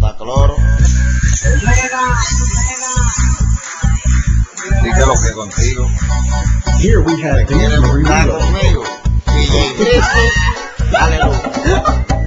está cloro. ¿Y qué es lo que contigo? Here we have ¿Quieres delivery montar reload. conmigo? DJ Cristo, aleluya.